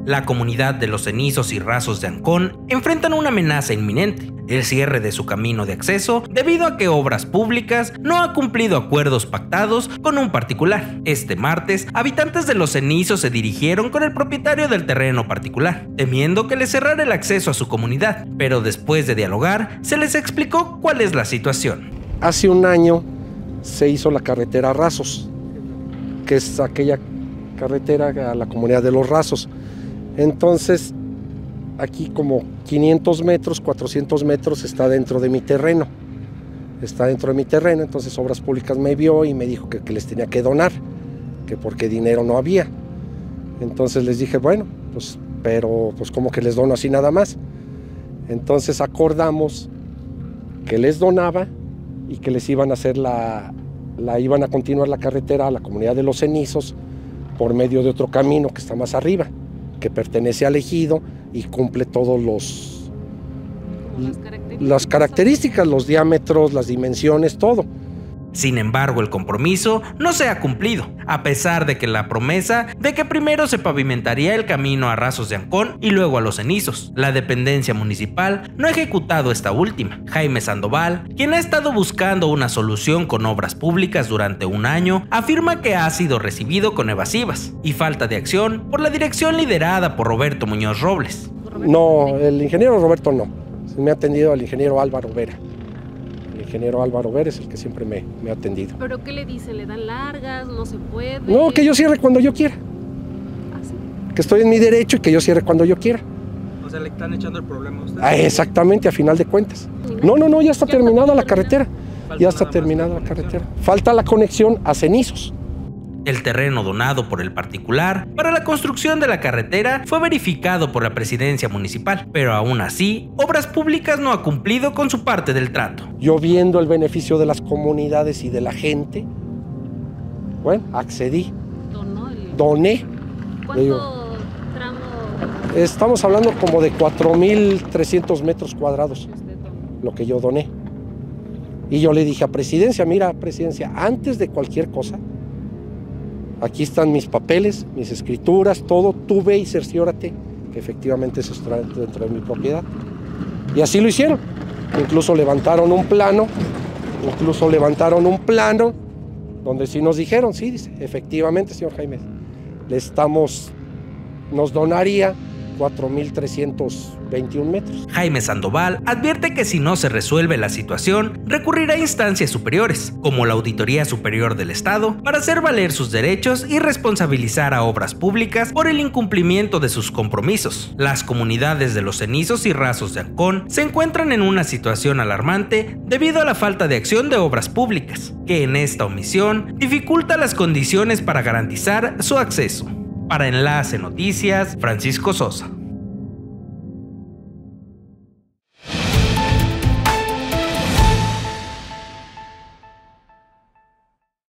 La comunidad de los Cenizos y Rasos de Ancón enfrentan una amenaza inminente: el cierre de su camino de acceso debido a que Obras Públicas no ha cumplido acuerdos pactados con un particular. Este martes, habitantes de Los Cenizos se dirigieron con el propietario del terreno particular, temiendo que le cerrara el acceso a su comunidad, pero después de dialogar, se les explicó cuál es la situación. Hace un año se hizo la carretera Rasos, que es aquella carretera a la comunidad de Los Rasos. Entonces, aquí como 500 metros, 400 metros está dentro de mi terreno. Entonces Obras Públicas me vio y me dijo que les tenía que donar, que porque dinero no había. Entonces les dije, bueno, pero como que les dono así nada más. Entonces acordamos que les donaba y que les iban a hacer iban a continuar la carretera a la comunidad de Los Cenizos por medio de otro camino que está más arriba, que pertenece al ejido y cumple todos las características, los diámetros, las dimensiones, todo. Sin embargo, el compromiso no se ha cumplido, a pesar de que la promesa de que primero se pavimentaría el camino a Rasos de Ancón y luego a Los Cenizos. La dependencia municipal no ha ejecutado esta última. Jaime Sandoval, quien ha estado buscando una solución con Obras Públicas durante un año, afirma que ha sido recibido con evasivas y falta de acción por la dirección liderada por Roberto Muñoz Robles. No, el ingeniero Roberto no. Me ha atendido el ingeniero Álvaro Vera. El ingeniero Álvaro Vera es el que siempre me ha atendido. ¿Pero qué le dicen? ¿Le dan largas? ¿No se puede? No, que yo cierre cuando yo quiera. ¿Ah, sí? Que estoy en mi derecho y que yo cierre cuando yo quiera. O sea, le están echando el problema a usted. Exactamente, a final de cuentas. No, ya está terminada la carretera. Ya está terminada la carretera. Falta la conexión a Cenizos. El terreno donado por el particular para la construcción de la carretera fue verificado por la presidencia municipal, pero aún así, Obras Públicas no ha cumplido con su parte del trato. Yo, viendo el beneficio de las comunidades y de la gente, bueno, accedí. Doné. ¿Cuánto tramo? Estamos hablando como de 4.300 metros cuadrados, lo que yo doné. Y yo le dije a presidencia, mira, presidencia, antes de cualquier cosa, aquí están mis papeles, mis escrituras, todo, tú ve y cerciórate que efectivamente eso está dentro de mi propiedad. Y así lo hicieron. Incluso levantaron un plano donde sí nos dijeron, sí, dice, efectivamente, señor Jaime, nos donaría 4.321 metros. Jaime Sandoval advierte que si no se resuelve la situación, recurrirá a instancias superiores, como la Auditoría Superior del Estado, para hacer valer sus derechos y responsabilizar a Obras Públicas por el incumplimiento de sus compromisos. Las comunidades de Los Cenizos y Rasos de Ancón se encuentran en una situación alarmante debido a la falta de acción de Obras Públicas, que en esta omisión dificulta las condiciones para garantizar su acceso. Para Enlace Noticias, Francisco Sosa.